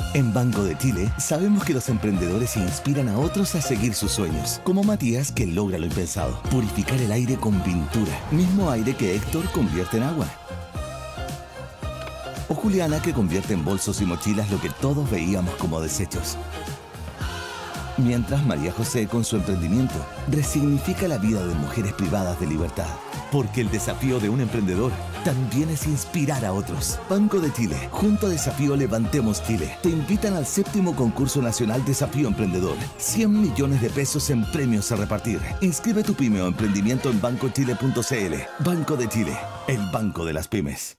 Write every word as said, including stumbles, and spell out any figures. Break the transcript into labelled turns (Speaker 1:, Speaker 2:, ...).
Speaker 1: En Banco de Chile sabemos que los emprendedores inspiran a otros a seguir sus sueños, como Matías, que logra lo impensado: purificar el aire con pintura, mismo aire que Héctor convierte en agua. O Juliana, que convierte en bolsos y mochilas lo que todos veíamos como desechos. Mientras María José, con su emprendimiento, resignifica la vida de mujeres privadas de libertad. Porque el desafío de un emprendedor también es inspirar a otros. Banco de Chile, junto a Desafío Levantemos Chile, te invitan al séptimo concurso nacional Desafío Emprendedor. cien millones de pesos en premios a repartir. Inscribe tu pyme o emprendimiento en banco chile punto c l. Banco de Chile, el banco de las pymes.